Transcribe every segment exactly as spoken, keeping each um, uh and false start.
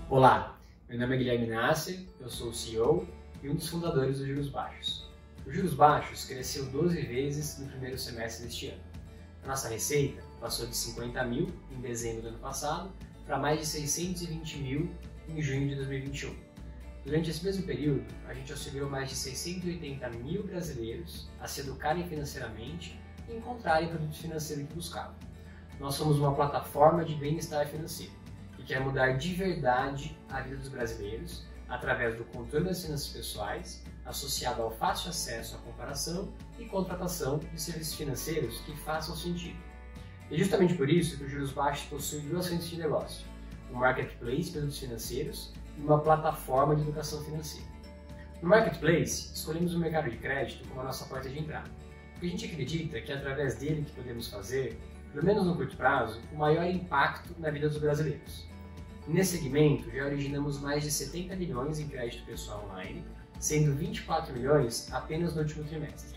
Olá, meu nome é Guilherme Nasser, eu sou o C E O e um dos fundadores do Juros Baixos. O Juros Baixos cresceu doze vezes no primeiro semestre deste ano. A nossa receita passou de cinquenta mil em dezembro do ano passado para mais de seiscentos e vinte mil em junho de dois mil e vinte e um. Durante esse mesmo período, a gente auxiliou mais de seiscentos e oitenta mil brasileiros a se educarem financeiramente e encontrarem produtos financeiros que buscavam. Nós somos uma plataforma de bem-estar financeiro que quer mudar de verdade a vida dos brasileiros através do controle das finanças pessoais, associado ao fácil acesso à comparação e contratação de serviços financeiros que façam sentido. E justamente por isso que o Juros Baixos possui duas frentes de negócio, um marketplace de produtos financeiros e uma plataforma de educação financeira. No marketplace, escolhemos o mercado de crédito como a nossa porta de entrada, porque a gente acredita que é através dele que podemos fazer, pelo menos no curto prazo, o maior impacto na vida dos brasileiros. Nesse segmento, já originamos mais de setenta milhões em crédito pessoal online, sendo vinte e quatro milhões apenas no último trimestre.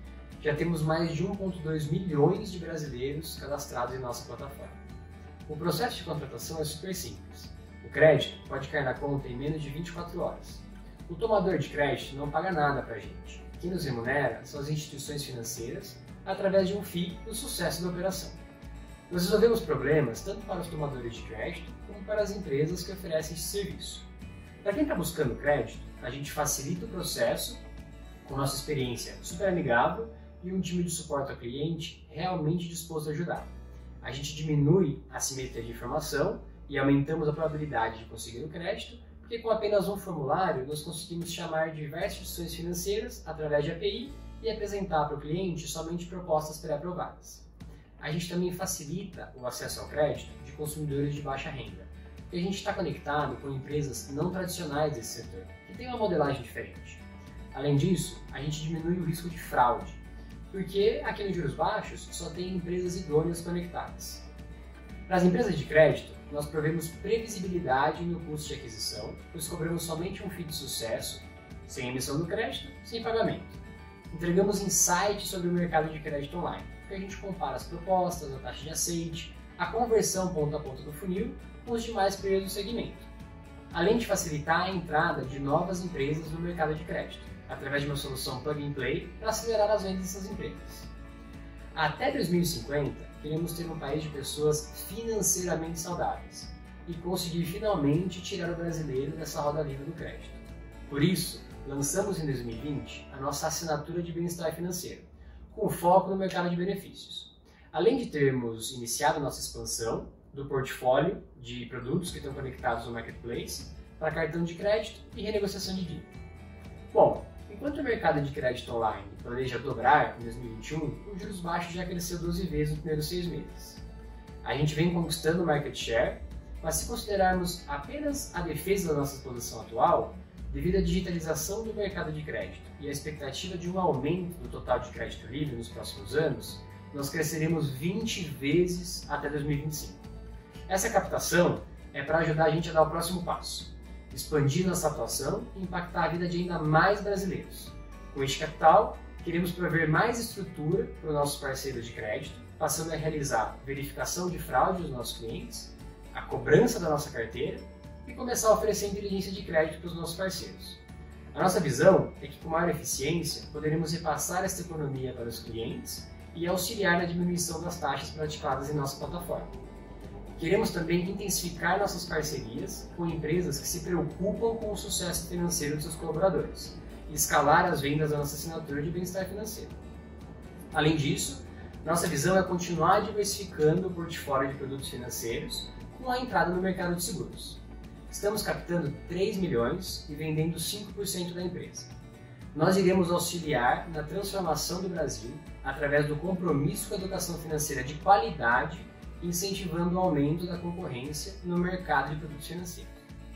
Já temos mais de um vírgula dois milhões de brasileiros cadastrados em nossa plataforma. O processo de contratação é super simples. O crédito pode cair na conta em menos de vinte e quatro horas. O tomador de crédito não paga nada para a gente. Quem nos remunera são as instituições financeiras através de um F I I do sucesso da operação. Nós resolvemos problemas tanto para os tomadores de crédito como para as empresas que oferecem esse serviço. Para quem está buscando crédito, a gente facilita o processo com nossa experiência super amigável e um time de suporte ao cliente realmente disposto a ajudar. A gente diminui a assimetria de informação e aumentamos a probabilidade de conseguir o crédito, porque com apenas um formulário nós conseguimos chamar diversas instituições financeiras através de A P I e apresentar para o cliente somente propostas pré-aprovadas. A gente também facilita o acesso ao crédito de consumidores de baixa renda, porque a gente está conectado com empresas não tradicionais desse setor, que têm uma modelagem diferente. Além disso, a gente diminui o risco de fraude, porque aqui no Juros Baixos só tem empresas idôneas conectadas. Para as empresas de crédito, nós provemos previsibilidade no custo de aquisição, pois cobramos somente um F I I de sucesso, sem emissão do crédito, sem pagamento. Entregamos insights sobre o mercado de crédito online, porque a gente compara as propostas, a taxa de aceite, a conversão ponto a ponto do funil com os demais players do segmento. Além de facilitar a entrada de novas empresas no mercado de crédito, através de uma solução plug and play para acelerar as vendas dessas empresas. Até dois mil e cinquenta, queremos ter um país de pessoas financeiramente saudáveis e conseguir finalmente tirar o brasileiro dessa roda viva do crédito. Por isso, lançamos em dois mil e vinte a nossa assinatura de bem-estar financeiro, com foco no mercado de benefícios. Além de termos iniciado nossa expansão do portfólio de produtos que estão conectados no marketplace para cartão de crédito e renegociação de dívida. Bom, enquanto o mercado de crédito online planeja dobrar em dois mil e vinte e um, o Juros Baixos já cresceu doze vezes nos primeiros seis meses. A gente vem conquistando o market share, mas se considerarmos apenas a defesa da nossa posição atual, devido à digitalização do mercado de crédito e à expectativa de um aumento do total de crédito livre nos próximos anos, nós cresceremos vinte vezes até dois mil e vinte e cinco. Essa captação é para ajudar a gente a dar o próximo passo, expandir nossa atuação e impactar a vida de ainda mais brasileiros. Com este capital, queremos prover mais estrutura para os nossos parceiros de crédito, passando a realizar verificação de fraude dos nossos clientes, a cobrança da nossa carteira e começar a oferecer inteligência de crédito para os nossos parceiros. A nossa visão é que com maior eficiência poderemos repassar esta economia para os clientes e auxiliar na diminuição das taxas praticadas em nossa plataforma. Queremos também intensificar nossas parcerias com empresas que se preocupam com o sucesso financeiro de seus colaboradores e escalar as vendas da nossa assinatura de bem-estar financeiro. Além disso, nossa visão é continuar diversificando o portfólio de produtos financeiros com a entrada no mercado de seguros. Estamos captando três milhões e vendendo cinco por cento da empresa. Nós iremos auxiliar na transformação do Brasil através do compromisso com a educação financeira de qualidade, incentivando o aumento da concorrência no mercado de produtos financeiros.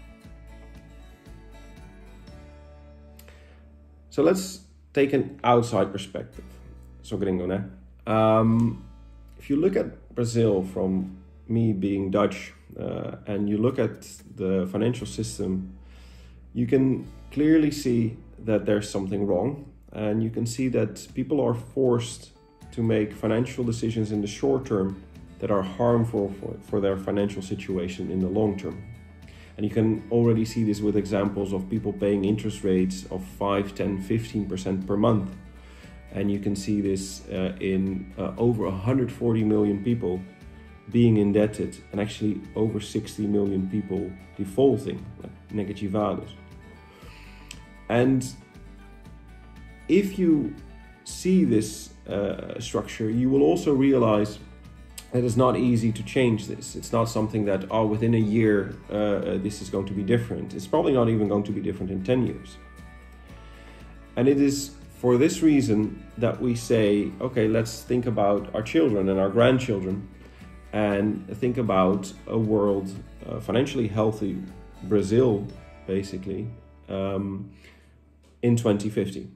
So let's take an outside perspective. So gringo, né? Um, if you look at Brazil from me being Dutch, uh, and you look at the financial system, you can clearly see that there's something wrong, and you can see that people are forced to make financial decisions in the short term that are harmful for, for their financial situation in the long term. And you can already see this with examples of people paying interest rates of five, ten, fifteen percent per month. And you can see this uh, in uh, over one hundred forty million people being indebted, and actually over sixty million people defaulting, like negativados. And if you see this uh, structure, you will also realize that it's not easy to change this. It's not something that, oh, within a year, uh, this is going to be different. It's probably not even going to be different in ten years. And it is for this reason that we say, okay, let's think about our children and our grandchildren and think about a world, uh, financially healthy Brazil, basically, um, in twenty fifty.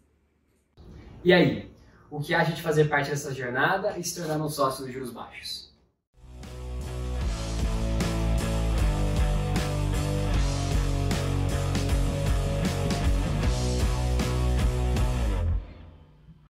E aí, o que acha de fazer parte dessa jornada e se tornar um sócio dos Juros Baixos?